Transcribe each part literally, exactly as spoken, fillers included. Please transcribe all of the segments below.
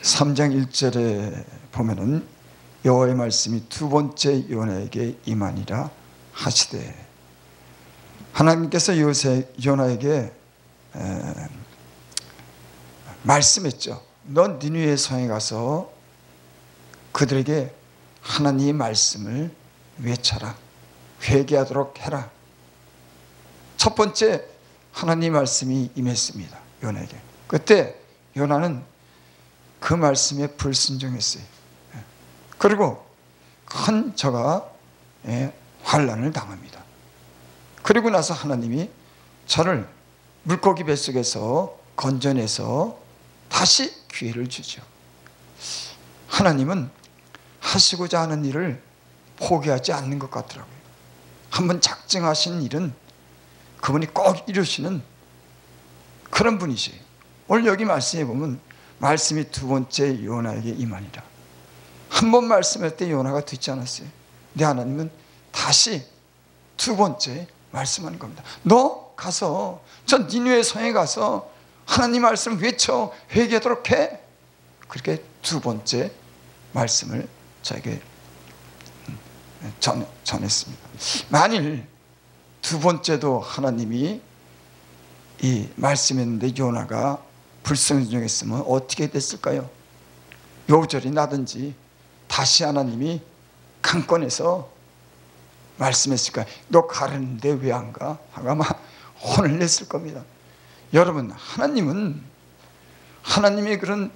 삼 장 일 절에 보면은 여호와의 말씀이 두 번째 요나에게 임하니라 하시되, 하나님께서 요새 요나에게 에, 말씀했죠. 넌 니느웨 성에 가서 그들에게 하나님의 말씀을 외쳐라. 회개하도록 해라. 첫 번째 하나님의 말씀이 임했습니다. 요나에게. 그때 요나는 그 말씀에 불순종했어요. 그리고 큰 저가 환난을 당합니다. 그리고 나서 하나님이 저를 물고기 뱃속에서 건져내서 다시 기회를 주죠. 하나님은 하시고자 하는 일을 포기하지 않는 것 같더라고요. 한번 작정하신 일은 그분이 꼭 이루시는 그런 분이세요. 오늘 여기 말씀해 보면 말씀이 두 번째 요나에게 임하니라. 한 번 말씀할 때 요나가 듣지 않았어요. 근데 하나님은 다시 두 번째 말씀하는 겁니다. 너 가서 저 니느웨 성에 가서 하나님 말씀 외쳐 회개하도록 해. 그렇게 두 번째 말씀을 저에게 전, 전했습니다. 만일 두 번째도 하나님이 이 말씀했는데 요나가 불순종했으면 어떻게 됐을까요? 요절이 나든지 다시 하나님이 강권해서 말씀했을까요? 너 가르는데 왜 안 가? 하고 아마 혼을 냈을 겁니다. 여러분, 하나님은 하나님의 그런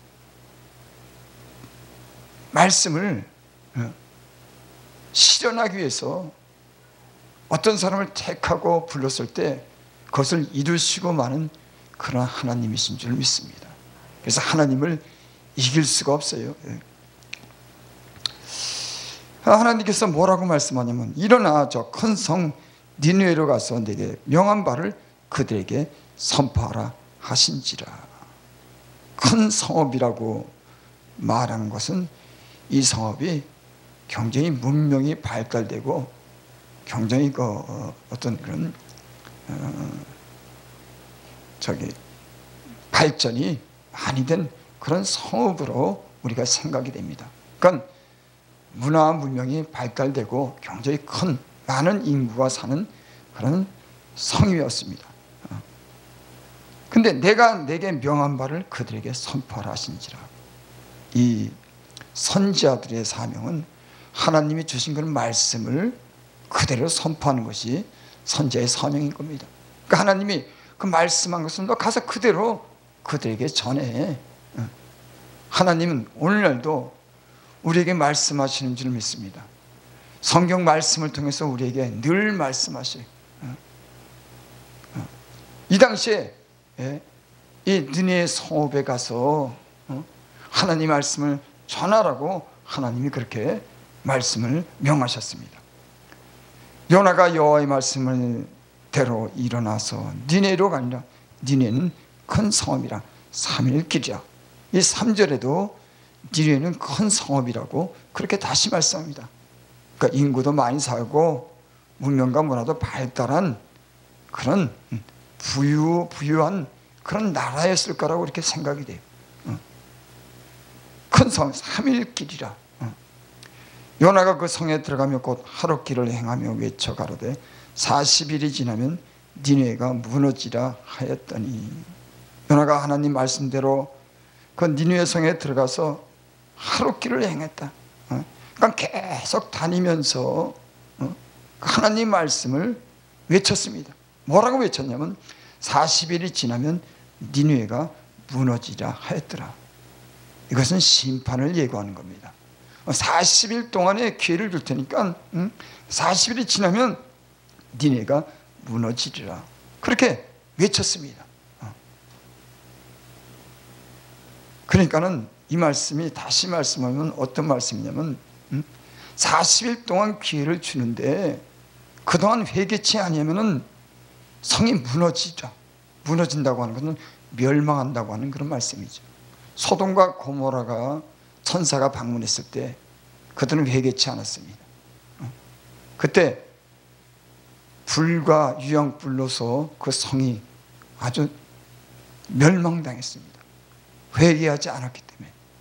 말씀을 실현하기 위해서 어떤 사람을 택하고 불렀을 때 그것을 이루시고 마는 그런 하나님이신 줄 믿습니다. 그래서 하나님을 이길 수가 없어요. 하나님께서 뭐라고 말씀하냐면, 일어나 저 큰 성 니느웨로 가서 내게 명한 바를 그들에게 선포하라 하신지라. 큰 성읍이라고 말하는 것은 이 성읍이 굉장히 문명이 발달되고 굉장히 그 어떤 그런 어 저기 발전이 많이 된 그런 성읍으로 우리가 생각이 됩니다. 그러니까 문화 문명이 발달되고 굉장히 큰 많은 인구가 사는 그런 성이었습니다. 근데 내가 내게 명한 바를 그들에게 선포하라 하신지라. 이 선지자들의 사명은 하나님이 주신 그런 말씀을 그대로 선포하는 것이 선지자의 사명인 겁니다. 그러니까 하나님이 그 말씀한 것을 너 가서 그대로 그들에게 전해. 하나님은 오늘날도 우리에게 말씀하시는 줄 믿습니다. 성경 말씀을 통해서 우리에게 늘 말씀하셔요. 이 당시에 이 니느웨 성읍에 가서 하나님 말씀을 전하라고 하나님이 그렇게 말씀을 명하셨습니다. 요나가 여호와의 말씀을 대로 일어나서 니느웨로가 아니라 니느웨는 큰 성읍이라 삼 일 길이야. 이 삼 절에도 니느웨는 큰 성읍이라고 그렇게 다시 말씀합니다. 그러니까 인구도 많이 살고 문명과 문화도 발달한 그런 부유, 부유한 그런 나라였을 거라고 이렇게 생각이 돼요. 큰 성, 삼 일 길이라. 요나가 그 성에 들어가며 곧 하루 길을 행하며 외쳐 가로되 사십 일이 지나면 니느웨가 무너지라 하였더니, 요나가 하나님 말씀대로 그 니느웨 성에 들어가서 하루 길을 행했다. 그러니까 계속 다니면서 하나님 말씀을 외쳤습니다. 뭐라고 외쳤냐면 사십 일이 지나면 니느웨가 무너지라 하였더라. 이것은 심판을 예고하는 겁니다. 사십 일 동안의 기회를 줄 테니까 사십 일이 지나면 니느웨가 무너지리라. 그렇게 외쳤습니다. 그러니까는 이 말씀이 다시 말씀하면 어떤 말씀이냐면 사십 일 동안 기회를 주는데 그동안 회개치 아니하면은 성이 무너지죠. 무너진다고 하는 것은 멸망한다고 하는 그런 말씀이죠. 소돔과 고모라가 천사가 방문했을 때 그들은 회개치 않았습니다. 그때 불과 유황불로서 그 성이 아주 멸망당했습니다. 회개하지 않았기 때문에.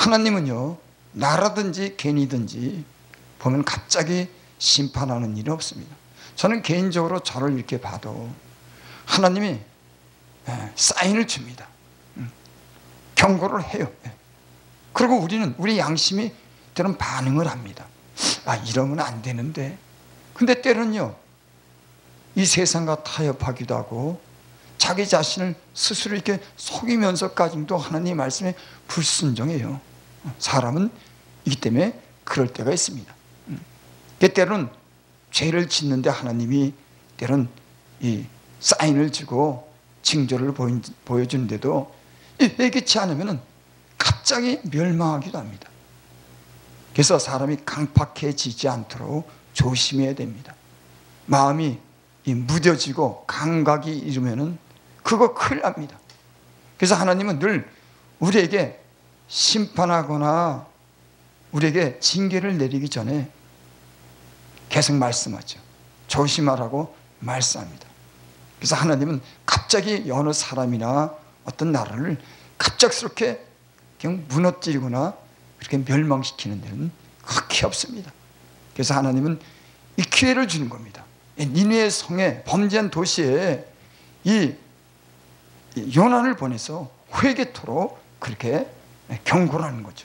하나님은요, 나라든지 개인이든지 보면 갑자기 심판하는 일은 없습니다. 저는 개인적으로 저를 이렇게 봐도 하나님이 사인을 줍니다. 경고를 해요. 그리고 우리는 우리 양심이 때로는 반응을 합니다. 아, 이러면 안 되는데. 근데 때로는요, 이 세상과 타협하기도 하고 자기 자신을 스스로 이렇게 속이면서까지도 하나님의 말씀에 불순종해요. 사람은 이기 때문에 그럴 때가 있습니다. 때로는 죄를 짓는데 하나님이 때로는 이 사인을 주고 징조를 보여주는데도 회개치 않으면 갑자기 멸망하기도 합니다. 그래서 사람이 강팍해지지 않도록 조심해야 됩니다. 마음이 무뎌지고 감각이 이르면은 그거 큰일 납니다. 그래서 하나님은 늘 우리에게 심판하거나 우리에게 징계를 내리기 전에 계속 말씀하죠. 조심하라고 말씀합니다. 그래서 하나님은 갑자기 어느 사람이나 어떤 나라를 갑작스럽게 그냥 무너뜨리거나 그렇게 멸망시키는 데는 극히 없습니다. 그래서 하나님은 이 기회를 주는 겁니다. 니느웨 성에, 범죄한 도시에 이 요난을 보내서 회개토록 그렇게 경고를 하는 거죠.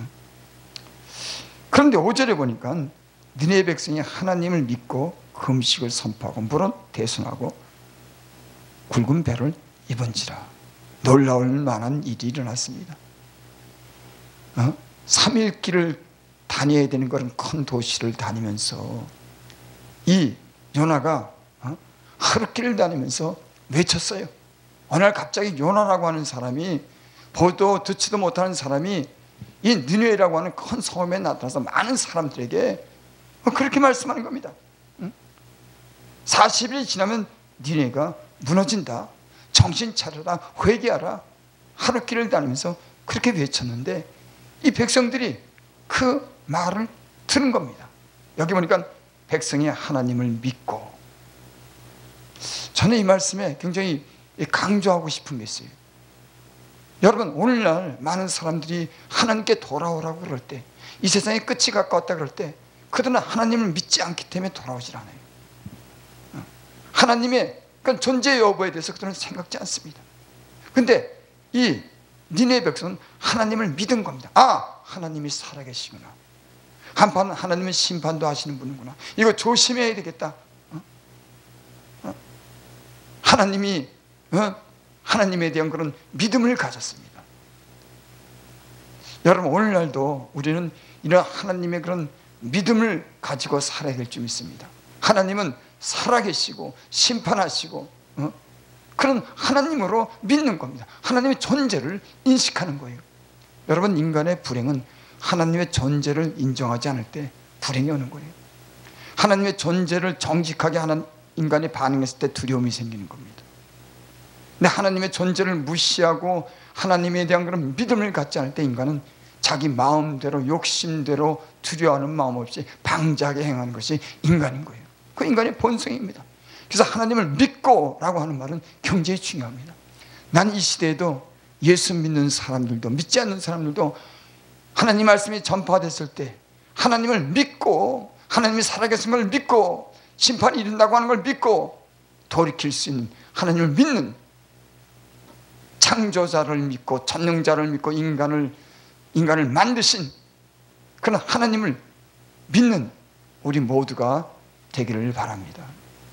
그런데 오 절에 보니까 니느웨 백성이 하나님을 믿고 금식을 선포하고 물은 대순하고 굵은 배를 입은지라. 놀라울 만한 일이 일어났습니다. 어? 삼 일 길을 다녀야 되는 그런 큰 도시를 다니면서 이 요나가 어? 하룻길을 다니면서 외쳤어요. 어느 날 갑자기 요나라고 하는 사람이 보도 듣지도 못하는 사람이 이 니느웨라고 하는 큰 섬에 나타나서 많은 사람들에게 그렇게 말씀하는 겁니다. 사십 일이 지나면 니느웨가 무너진다. 정신 차려라. 회개하라. 하룻길을 다니면서 그렇게 외쳤는데 이 백성들이 그 말을 들은 겁니다. 여기 보니까 백성이 하나님을 믿고, 저는 이 말씀에 굉장히 강조하고 싶은 게 있어요. 여러분, 오늘날 많은 사람들이 하나님께 돌아오라고 그럴 때, 이 세상의 끝이 가까웠다 그럴 때 그들은 하나님을 믿지 않기 때문에 돌아오질 않아요. 하나님의 그 존재 여부에 대해서 그들은 생각지 않습니다. 근데 이 니느웨 백성은 하나님을 믿은 겁니다. 아, 하나님이 살아계시구나. 한편 하나님은 심판도 하시는 분이구나. 이거 조심해야 되겠다. 어? 어? 하나님이 어? 하나님에 대한 그런 믿음을 가졌습니다. 여러분, 오늘날도 우리는 이런 하나님의 그런 믿음을 가지고 살아야 될 줄 믿습니다. 하나님은 살아계시고 심판하시고 어? 그런 하나님으로 믿는 겁니다. 하나님의 존재를 인식하는 거예요. 여러분, 인간의 불행은 하나님의 존재를 인정하지 않을 때 불행이 오는 거예요. 하나님의 존재를 정직하게 하는 인간이 반응했을 때 두려움이 생기는 겁니다. 근데 하나님의 존재를 무시하고 하나님에 대한 그런 믿음을 갖지 않을 때 인간은 자기 마음대로 욕심대로 두려워하는 마음 없이 방자하게 행하는 것이 인간인 거예요. 그 인간의 본성입니다. 그래서 하나님을 믿고 라고 하는 말은 굉장히 중요합니다. 난 이 시대에도 예수 믿는 사람들도 믿지 않는 사람들도 하나님 말씀이 전파됐을 때 하나님을 믿고, 하나님이 살아계신 걸 믿고, 심판이 이른다고 하는 걸 믿고 돌이킬 수 있는, 하나님을 믿는, 창조자를 믿고 전능자를 믿고 인간을 인간을 만드신 그런 하나님을 믿는 우리 모두가 되기를 바랍니다.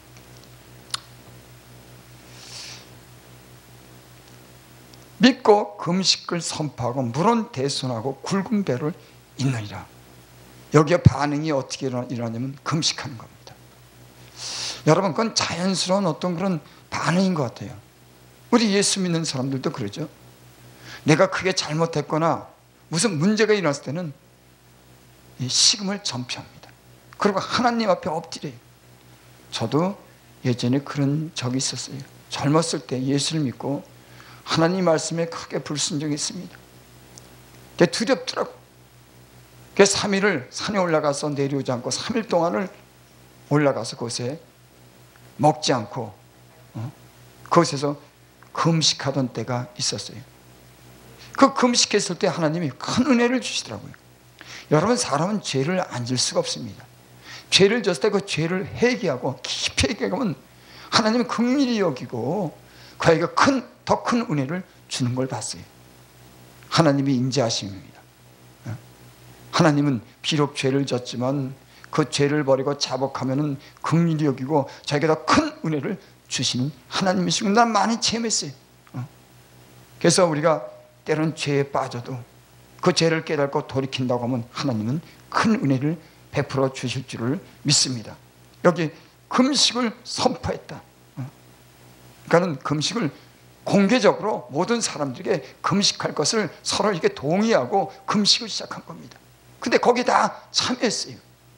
믿고 금식을 선포하고 물은 대순하고 굵은 배를 잇느니라. 여기에 반응이 어떻게 일어나냐면 금식하는 겁니다. 여러분, 그건 자연스러운 어떤 그런 반응인 것 같아요. 우리 예수 믿는 사람들도 그러죠. 내가 크게 잘못했거나 무슨 문제가 일어났을 때는 식음을 전폐합니다. 그리고 하나님 앞에 엎드려요. 저도 예전에 그런 적이 있었어요. 젊었을 때 예수를 믿고 하나님 말씀에 크게 불순종했습니다. 그게 두렵더라고. 그래서 삼 일을 산에 올라가서 내려오지 않고 삼 일 동안을 올라가서 그곳에 먹지 않고 어? 그곳에서 금식하던 때가 있었어요. 그 금식했을 때 하나님이 큰 은혜를 주시더라고요. 여러분, 사람은 죄를 안 질 수가 없습니다. 죄를 졌을 때 그 죄를 회개하고 깊이 회개하면 하나님은 긍휼히 여기고 그에게 큰, 더 큰 은혜를 주는 걸 봤어요. 하나님이 인자하심입니다. 하나님은 비록 죄를 졌지만 그 죄를 버리고 자복하면은 긍휼히 여기고 자기가 더 큰 은혜를 주시는 하나님이시고, 난 많이 체험했어요. 그래서 우리가 때로는 죄에 빠져도 그 죄를 깨닫고 돌이킨다고 하면 하나님은 큰 은혜를 베풀어 주실 줄을 믿습니다. 여기 금식을 선포했다. 그러니까는 금식을 공개적으로 모든 사람들에게 금식할 것을 서로 이렇게 동의하고 금식을 시작한 겁니다. 근데 거기에 다 참여했어요.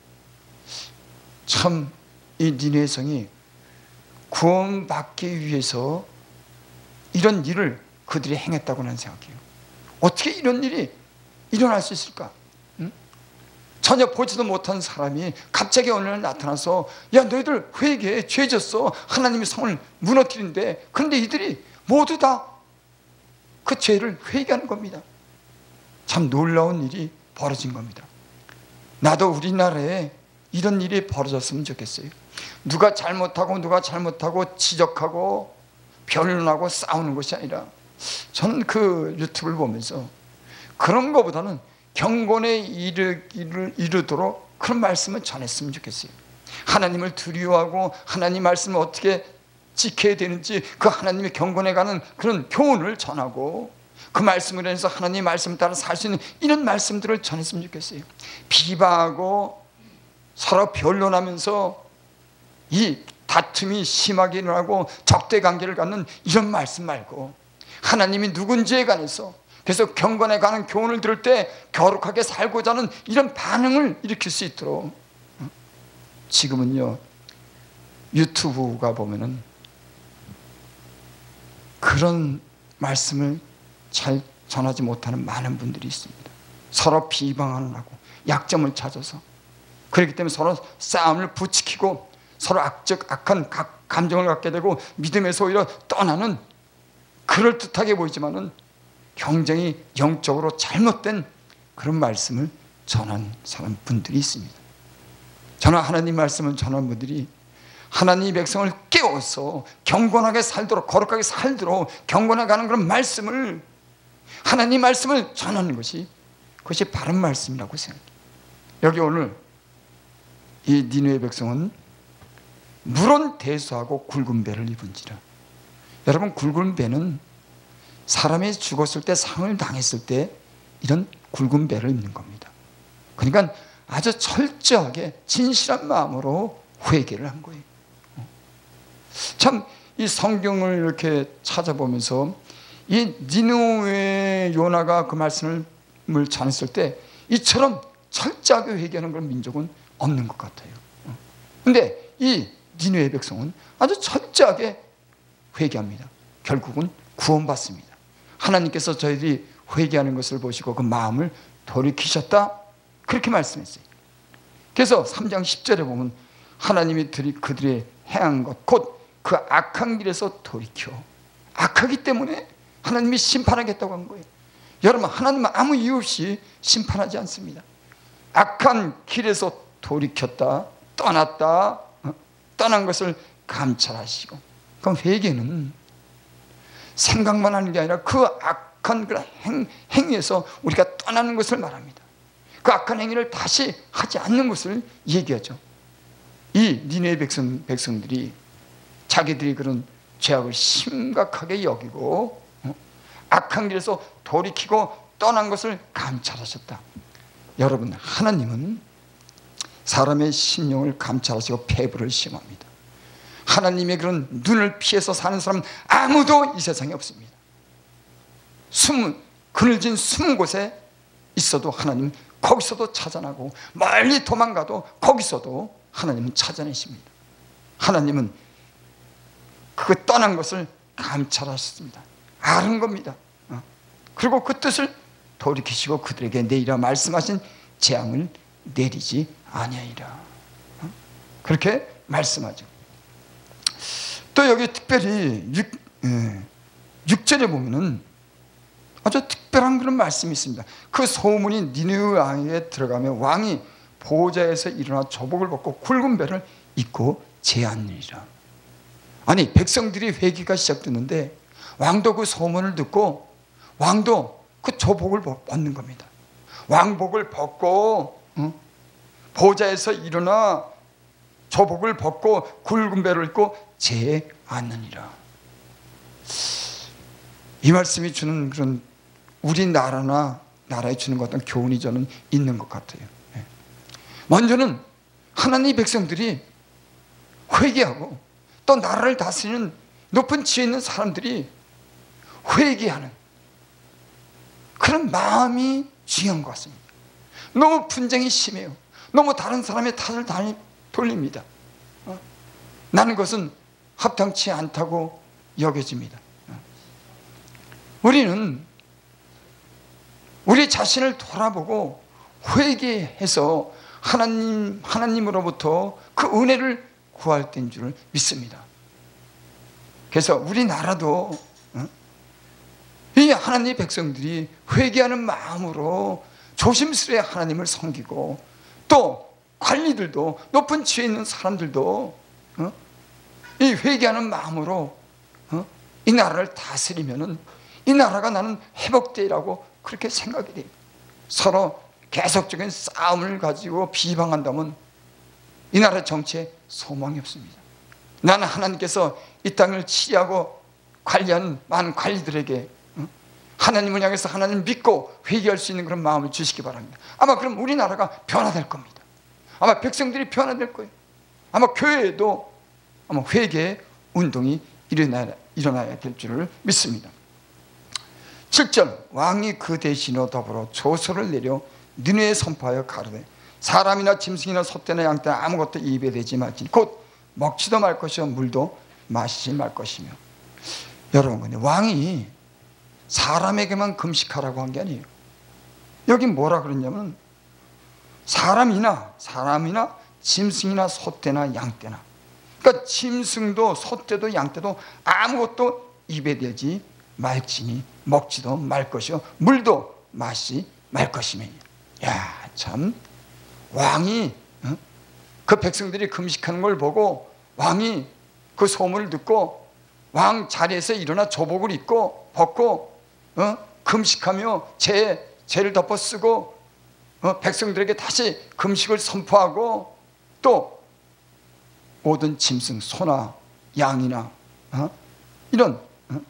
참, 이 니느웨 성이 구원받기 위해서 이런 일을 그들이 행했다고 나는 생각해요. 어떻게 이런 일이 일어날 수 있을까? 응? 전혀 보지도 못한 사람이 갑자기 어느 날 나타나서, 야, 너희들 회개해, 죄 졌어, 하나님의 성을 무너뜨린대. 그런데 이들이 모두 다 그 죄를 회개하는 겁니다. 참 놀라운 일이 벌어진 겁니다. 나도 우리나라에 이런 일이 벌어졌으면 좋겠어요. 누가 잘못하고 누가 잘못하고 지적하고 변론하고 싸우는 것이 아니라, 저는 그 유튜브를 보면서 그런 것보다는 경건에 이르기를 이르도록 그런 말씀을 전했으면 좋겠어요. 하나님을 두려워하고 하나님 말씀을 어떻게 지켜야 되는지, 그 하나님의 경건에 가는 그런 교훈을 전하고 그 말씀을 해서 하나님의 말씀 따라 살 수 있는 이런 말씀들을 전했으면 좋겠어요. 비방하고 서로 변론하면서 이 다툼이 심하게 일어나고 적대관계를 갖는 이런 말씀 말고, 하나님이 누군지에 관해서, 그래서 경건에 가는 교훈을 들을 때 거룩하게 살고자 하는 이런 반응을 일으킬 수 있도록. 지금은요, 유튜브가 보면은 그런 말씀을 잘 전하지 못하는 많은 분들이 있습니다. 서로 비방하느라고 약점을 찾아서, 그렇기 때문에 서로 싸움을 부추기고 서로 악적 악한 감정을 갖게 되고 믿음에서 오히려 떠나는, 그럴듯하게 보이지만은 굉장히 영적으로 잘못된 그런 말씀을 전한 사람 분들이 있습니다. 저는 하나님 말씀을 전한 분들이 하나님의 백성을 깨워서 경건하게 살도록, 거룩하게 살도록 경건하게 가는 그런 말씀을, 하나님 말씀을 전하는 것이, 그것이 바른 말씀이라고 생각해요. 여기 오늘 이 니느웨 백성은 물은 대수하고 굵은 배를 입은지라. 여러분, 굵은 배는 사람이 죽었을 때, 상을 당했을 때 이런 굵은 배를 입는 겁니다. 그러니까 아주 철저하게 진실한 마음으로 회개를 한 거예요. 참, 이 성경을 이렇게 찾아보면서 이 니느웨 요나가 그 말씀을 전했을 때 이처럼 철저하게 회개하는 그런 민족은 없는 것 같아요. 그런데 이 니느웨 백성은 아주 철저하게 회개합니다. 결국은 구원받습니다. 하나님께서 저희들이 회개하는 것을 보시고 그 마음을 돌이키셨다, 그렇게 말씀했어요. 그래서 삼 장 십 절에 보면 하나님이 그들의 행한 것, 곧 그 악한 길에서 돌이켜. 악하기 때문에 하나님이 심판하겠다고 한 거예요. 여러분, 하나님은 아무 이유 없이 심판하지 않습니다. 악한 길에서 돌이켰다, 떠났다, 떠난 것을 감찰하시고. 그럼 회개는 생각만 하는 게 아니라 그 악한 그런 행, 행위에서 우리가 떠나는 것을 말합니다. 그 악한 행위를 다시 하지 않는 것을 얘기하죠. 이 니느웨 백성, 백성들이 자기들이 그런 죄악을 심각하게 여기고 어? 악한 길에서 돌이키고 떠난 것을 감찰하셨다. 여러분, 하나님은 사람의 심령을 감찰하시고 배부를 시험합니다. 하나님의 그런 눈을 피해서 사는 사람은 아무도 이 세상에 없습니다. 숨은, 그늘진 숨은 곳에 있어도 하나님 거기서도 찾아나고, 멀리 도망가도 거기서도 하나님은 찾아내십니다. 하나님은 그 떠난 것을 감찰하셨습니다. 아는 겁니다. 그리고 그 뜻을 돌이키시고 그들에게 내리라 말씀하신 재앙을 내리지 아니하리라. 그렇게 말씀하죠. 또 여기 특별히 육 절에 보면은 아주 특별한 특별한 그런 말씀이 있습니다. 그 소문이 니느웨 왕에게 들어가며 왕이 보좌에서 일어나 조복을 벗고 굵은 배를 입고 제하니라. 아니, 백성들이 회개가 시작됐는데 왕도 그 소문을 듣고 왕도 그 조복을 벗는 겁니다. 왕복을 벗고 응? 보좌에서 일어나 조복을 벗고 굵은 배를 입고 제하느니라. 이 말씀이 주는 그런 우리나라나 나라에 주는 어떤 교훈이 저는 있는 것 같아요. 먼저는 하나님의 백성들이 회개하고 또 나라를 다스리는 높은 지혜 있는 사람들이 회개하는 그런 마음이 중요한 것 같습니다. 너무 분쟁이 심해요. 너무 다른 사람의 탓을 다 돌립니다. 어? 나는 그것은 합당치 않다고 여겨집니다. 어? 우리는 우리 자신을 돌아보고 회개해서 하나님, 하나님으로부터 그 은혜를 구할 때인 줄을 믿습니다. 그래서 우리나라도 어? 이 하나님의 백성들이 회개하는 마음으로 조심스레 하나님을 섬기고 또 관리들도 높은 지혜 있는 사람들도 어? 이 회개하는 마음으로 어? 이 나라를 다스리면은 이 나라가 나는 회복되리라고 그렇게 생각이 돼요. 서로 계속적인 싸움을 가지고 비방한다면 이 나라 정치에 소망이 없습니다. 나는 하나님께서 이 땅을 치리하고 관리하는 많은 관리들에게 하나님을 향해서 하나님을 믿고 회개할 수 있는 그런 마음을 주시기 바랍니다. 아마 그럼 우리나라가 변화될 겁니다. 아마 백성들이 변화될 거예요. 아마 교회에도 아마 회개 운동이 일어나야, 일어나야 될 줄을 믿습니다. 칠 절 왕이 그 대신으로 더불어 조서를 내려 니느웨에 선포하여 가로되 사람이나 짐승이나 소떼나 양떼나 아무것도 입에 대지 말지니 곧 먹지도 말 것이요 물도 마시지 말 것이며. 여러분, 근데 왕이 사람에게만 금식하라고 한 게 아니에요. 여기 뭐라 그랬냐면 사람이나 사람이나 짐승이나 소떼나 양떼나, 그러니까 짐승도 소떼도 양떼도 아무것도 입에 대지 말지니 먹지도 말 것이요 물도 마시지 말 것이며. 야, 참 왕이 어? 그 백성들이 금식하는 걸 보고 왕이 그 소문을 듣고 왕 자리에서 일어나 조복을 입고 벗고 어? 금식하며 죄, 죄를 덮어 쓰고 어? 백성들에게 다시 금식을 선포하고 또 모든 짐승 소나 양이나 어? 이런 어?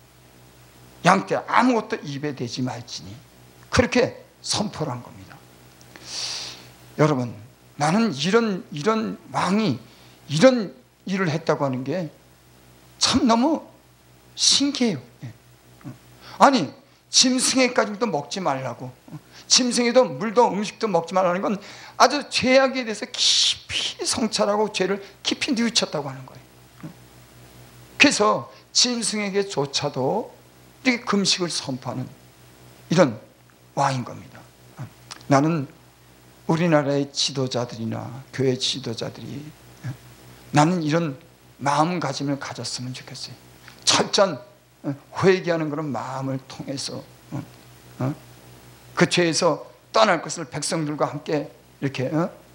양떼 아무것도 입에 대지 말지니 그렇게 선포를 한 겁니다. 여러분, 나는 이런 이런 왕이 이런 일을 했다고 하는 게 참 너무 신기해요. 아니, 짐승에까지도 먹지 말라고, 짐승에도 물도 음식도 먹지 말라는 건 아주 죄악에 대해서 깊이 성찰하고 죄를 깊이 뉘우쳤다고 하는 거예요. 그래서 짐승에게조차도 이렇게 금식을 선포하는 이런 왕인 겁니다. 나는 우리나라의 지도자들이나 교회 지도자들이 나는 이런 마음가짐을 가졌으면 좋겠어요. 철저한 회개하는 그런 마음을 통해서 그 죄에서 떠날 것을 백성들과 함께 이렇게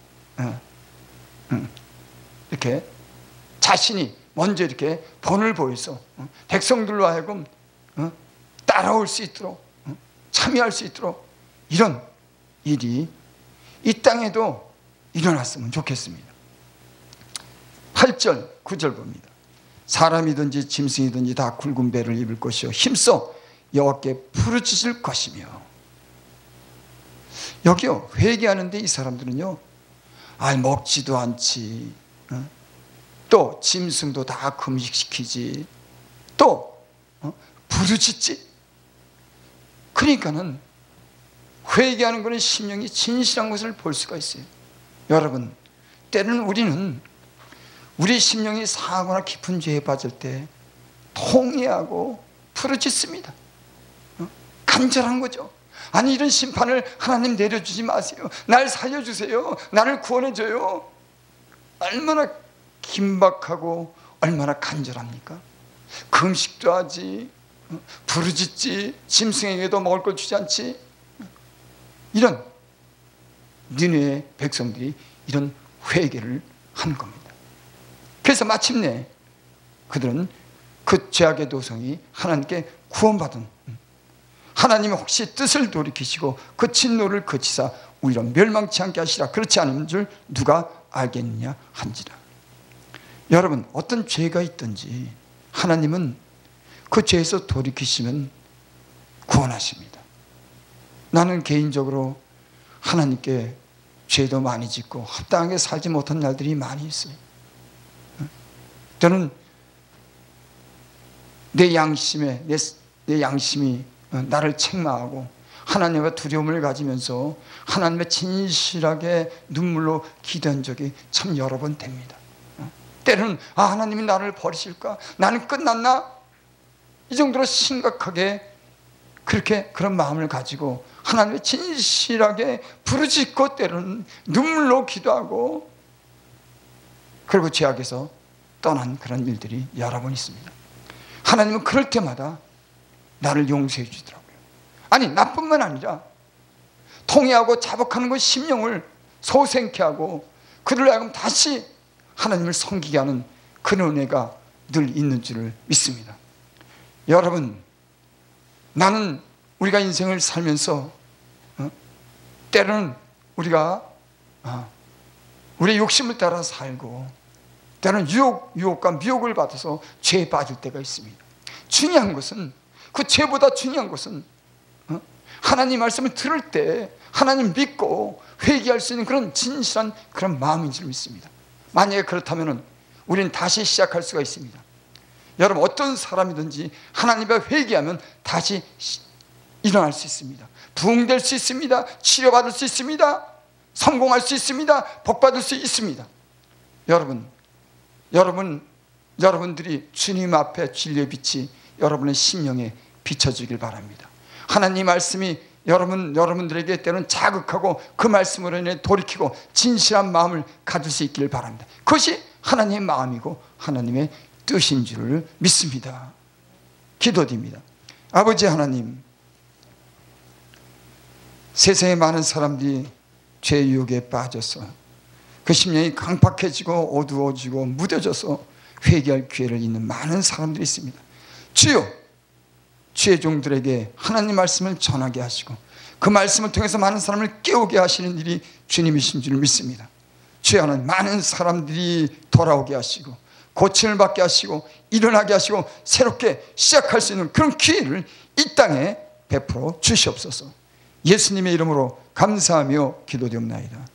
이렇게 자신이 먼저 이렇게 본을 보여서 백성들로 하여금 따라올 수 있도록 참여할 수 있도록 이런 일이 이 땅에도 일어났으면 좋겠습니다. 팔 절, 구 절 봅니다. 사람이든지 짐승이든지 다 굵은 배를 입을 것이요 힘써 여호와께 부르짖을 것이며. 여기요, 회개하는데 이 사람들은요, 아, 먹지도 않지, 어? 또 짐승도 다 금식시키지, 또 어? 부르짖지. 그러니까는 회개하는 것은 심령이 진실한 것을 볼 수가 있어요. 여러분, 때로는 우리는 우리 심령이 상하거나 깊은 죄에 빠질 때 통회하고 부르짖습니다. 어? 간절한 거죠. 아니, 이런 심판을 하나님 내려주지 마세요. 날 살려주세요. 나를 구원해줘요. 얼마나 긴박하고 얼마나 간절합니까? 금식도 하지, 부르짖지, 짐승에게도 먹을 걸 주지 않지. 이런 니느웨의 백성들이 이런 회개를 하는 겁니다. 그래서 마침내 그들은 그 죄악의 도성이 하나님께 구원받은, 하나님이 혹시 뜻을 돌이키시고 그 진노를 그치사 오히려 멸망치 않게 하시라, 그렇지 않은 줄 누가 알겠느냐 한지라. 여러분, 어떤 죄가 있든지 하나님은 그 죄에서 돌이키시면 구원하십니다. 나는 개인적으로 하나님께 죄도 많이 짓고 합당하게 살지 못한 날들이 많이 있어요. 저는 내 양심에 내, 내 양심이 나를 책망하고 하나님과 두려움을 가지면서 하나님의 진실하게 눈물로 기도한 적이 참 여러 번 됩니다. 때로는 아, 하나님이 나를 버리실까? 나는 끝났나? 이 정도로 심각하게 그렇게 그런 마음을 가지고 하나님의 진실하게 부르짖고 때로는 눈물로 기도하고 그리고 죄악에서 떠난 그런 일들이 여러 번 있습니다. 하나님은 그럴 때마다 나를 용서해 주더라고요. 아니, 나뿐만 아니라 통회하고 자복하는 것 심령을 소생케 하고 그들로 하여금 다시 하나님을 섬기게 하는 그런 은혜가 늘 있는 줄을 믿습니다. 여러분, 나는 우리가 인생을 살면서 어? 때로는 우리가 어, 우리의 욕심을 따라 살고 때로는 유혹, 유혹과 미혹을 받아서 죄에 빠질 때가 있습니다. 중요한 것은, 그 죄보다 중요한 것은 어? 하나님 말씀을 들을 때 하나님 믿고 회개할 수 있는 그런 진실한 그런 마음인 줄 믿습니다. 만약에 그렇다면 우리는 다시 시작할 수가 있습니다. 여러분, 어떤 사람이든지 하나님 앞에 회개하면 다시 일어날 수 있습니다. 부흥될 수 있습니다. 치료받을 수 있습니다. 성공할 수 있습니다. 복받을 수 있습니다. 여러분, 여러분, 여러분들이 주님 앞에 진리의 빛이 여러분의 심령에 비춰지길 바랍니다. 하나님 말씀이 여러분, 여러분들에게 때로는 자극하고 그 말씀으로 인해 돌이키고 진실한 마음을 가질 수 있기를 바랍니다. 그것이 하나님의 마음이고 하나님의 뜻인 줄을 믿습니다. 기도드립니다. 아버지 하나님, 세상에 많은 사람들이 죄의 유혹에 빠져서 그 심령이 강팍해지고 어두워지고 무뎌져서 회개할 기회를 잃는 많은 사람들이 있습니다. 주여, 주의 종들에게 하나님 말씀을 전하게 하시고 그 말씀을 통해서 많은 사람을 깨우게 하시는 일이 주님이신 줄 믿습니다. 주여, 하나님, 많은 사람들이 돌아오게 하시고 고침을 받게 하시고 일어나게 하시고 새롭게 시작할 수 있는 그런 기회를 이 땅에 베풀어 주시옵소서. 예수님의 이름으로 감사하며 기도드립니다.